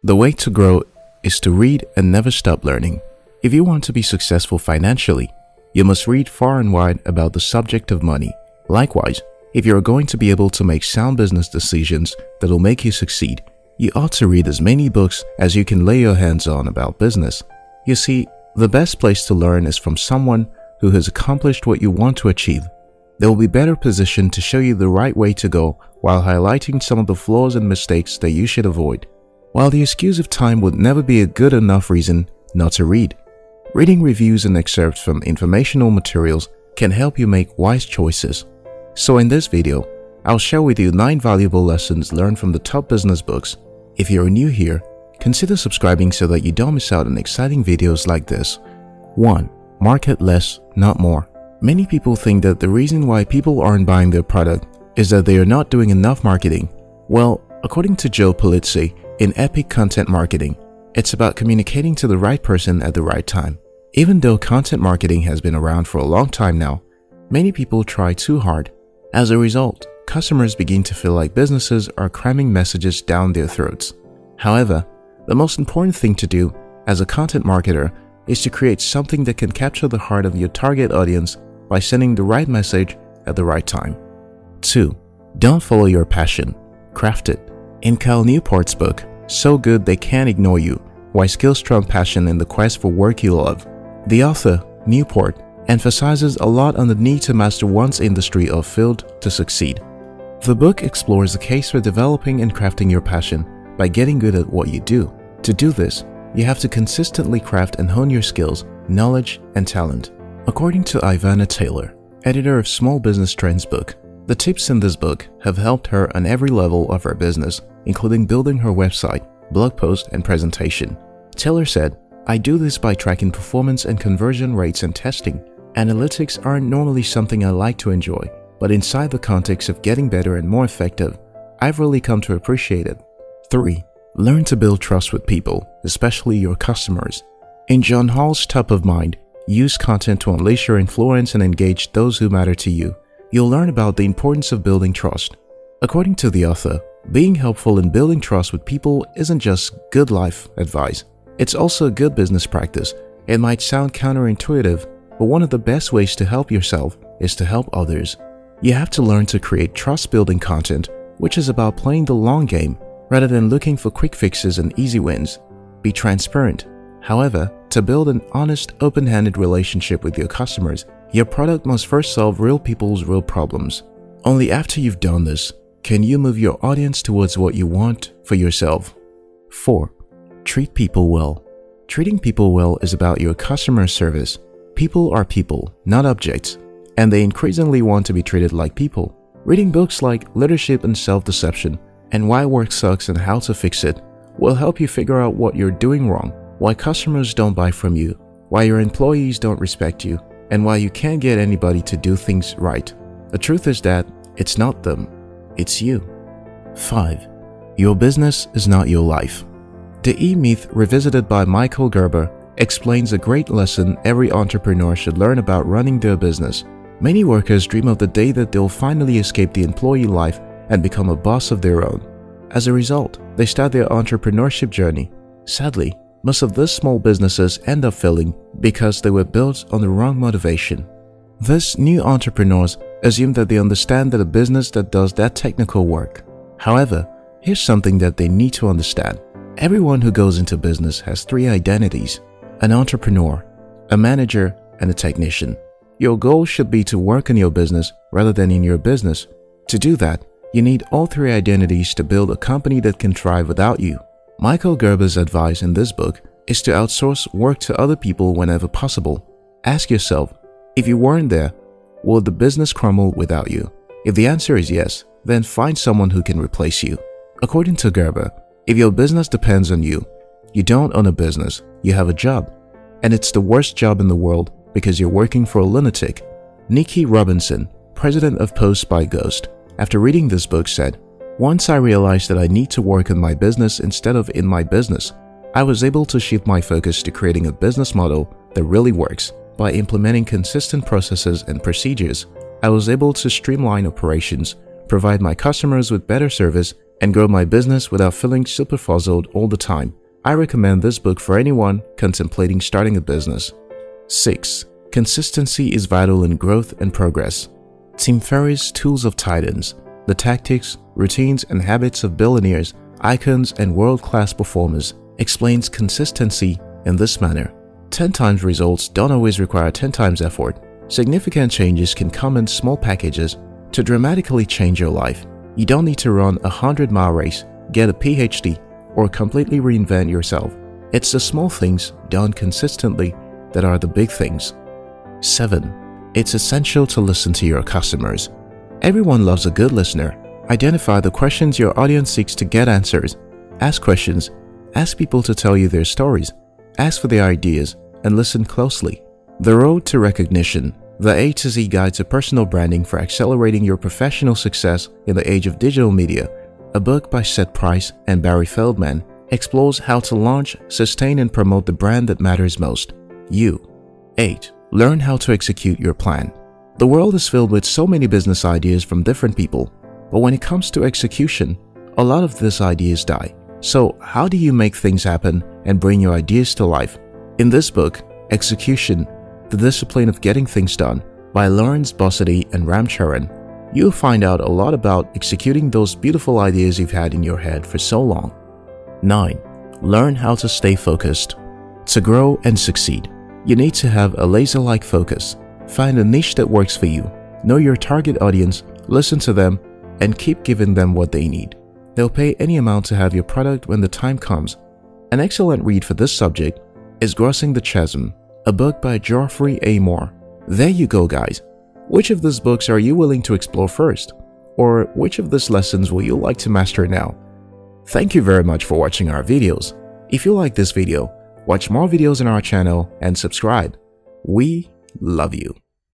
The way to grow is to read and never stop learning. If you want to be successful financially, you must read far and wide about the subject of money. Likewise, if you are going to be able to make sound business decisions that will make you succeed, you ought to read as many books as you can lay your hands on about business. You see, the best place to learn is from someone who has accomplished what you want to achieve. They will be better positioned to show you the right way to go while highlighting some of the flaws and mistakes that you should avoid. While the excuse of time would never be a good enough reason not to read, reading reviews and excerpts from informational materials can help you make wise choices. So in this video, I'll share with you 9 valuable lessons learned from the top business books. If you're new here, consider subscribing so that you don't miss out on exciting videos like this. 1. Market less, not more. Many people think that the reason why people aren't buying their product is that they are not doing enough marketing. Well, according to Joe Pulizzi in Epic Content Marketing, it's about communicating to the right person at the right time. Even though content marketing has been around for a long time now, many people try too hard. As a result, customers begin to feel like businesses are cramming messages down their throats. However, the most important thing to do as a content marketer is to create something that can capture the heart of your target audience by sending the right message at the right time. 2. Don't follow your passion, craft it. In Cal Newport's book, So Good They Can't Ignore You, Why Skills Trump Passion in the Quest for Work You Love, the author, Newport, emphasizes a lot on the need to master one's industry or field to succeed. The book explores the case for developing and crafting your passion by getting good at what you do. To do this, you have to consistently craft and hone your skills, knowledge, and talent. According to Ivana Taylor, editor of Small Business Trends book, the tips in this book have helped her on every level of her business, including building her website, blog post, and presentation. Taylor said, "I do this by tracking performance and conversion rates and testing. Analytics aren't normally something I like to enjoy, but inside the context of getting better and more effective, I've really come to appreciate it." 3. Learn to build trust with people, especially your customers. In John Hall's Top of Mind, Use Content to Unleash Your Influence and Engage Those Who Matter to You, you'll learn about the importance of building trust. According to the author, being helpful in building trust with people isn't just good life advice. It's also a good business practice. It might sound counterintuitive, but one of the best ways to help yourself is to help others. You have to learn to create trust-building content, which is about playing the long game rather than looking for quick fixes and easy wins. Be transparent. However, to build an honest, open-handed relationship with your customers, your product must first solve real people's real problems. Only after you've done this, can you move your audience towards what you want for yourself. 4. Treat people well. Treating people well is about your customer service. People are people, not objects, and they increasingly want to be treated like people. Reading books like Leadership and Self-Deception and Why Work Sucks and How to Fix It will help you figure out what you're doing wrong, why customers don't buy from you, why your employees don't respect you, and why you can't get anybody to do things right. The truth is that it's not them, it's you. 5. Your business is not your life. The E-Myth, revisited by Michael Gerber, explains a great lesson every entrepreneur should learn about running their business. Many workers dream of the day that they'll finally escape the employee life and become a boss of their own. As a result, they start their entrepreneurship journey. Sadly, most of these small businesses end up failing because they were built on the wrong motivation. These new entrepreneurs assume that they understand that a business that does that technical work. However, here's something that they need to understand. Everyone who goes into business has 3 identities: an entrepreneur, a manager, and a technician. Your goal should be to work in your business rather than in your business. To do that, you need all 3 identities to build a company that can thrive without you. Michael Gerber's advice in this book is to outsource work to other people whenever possible. Ask yourself, if you weren't there, would the business crumble without you? If the answer is yes, then find someone who can replace you. According to Gerber, if your business depends on you, you don't own a business, you have a job. And it's the worst job in the world because you're working for a lunatic. Nikki Robinson, president of Post by Ghost, after reading this book said, "Once I realized that I need to work on my business instead of in my business, I was able to shift my focus to creating a business model that really works. By implementing consistent processes and procedures, I was able to streamline operations, provide my customers with better service, and grow my business without feeling super fuzzled all the time. I recommend this book for anyone contemplating starting a business. 6. Consistency is vital in growth and progress. Tim Ferriss' Tools of Titans, the tactics, routines, and habits of billionaires, icons, and world-class performers, explains consistency in this manner. 10 times results don't always require 10 times effort. Significant changes can come in small packages to dramatically change your life. You don't need to run a 100-mile race, get a PhD, or completely reinvent yourself. It's the small things done consistently that are the big things. 7. It's essential to listen to your customers. Everyone loves a good listener. Identify the questions your audience seeks to get answers. Ask questions. Ask people to tell you their stories. Ask for their ideas and listen closely. The Road to Recognition, the A to Z Guide to Personal Branding for Accelerating Your Professional Success in the Age of Digital Media, a book by Seth Price and Barry Feldman, explores how to launch, sustain, and promote the brand that matters most, you. 8. Learn how to execute your plan. The world is filled with so many business ideas from different people, but when it comes to execution, a lot of these ideas die. So how do you make things happen and bring your ideas to life? In this book, Execution, The Discipline of Getting Things Done, by Lawrence Bossidy and Ram Charan, you'll find out a lot about executing those beautiful ideas you've had in your head for so long. 9. Learn how to stay focused. To grow and succeed, you need to have a laser-like focus. Find a niche that works for you. Know your target audience, listen to them, and keep giving them what they need. They'll pay any amount to have your product when the time comes. An excellent read for this subject is Crossing the Chasm, a book by Geoffrey A. Moore. There you go, guys. Which of these books are you willing to explore first? Or which of these lessons will you like to master now? Thank you very much for watching our videos. If you like this video, watch more videos on our channel and subscribe. We love you.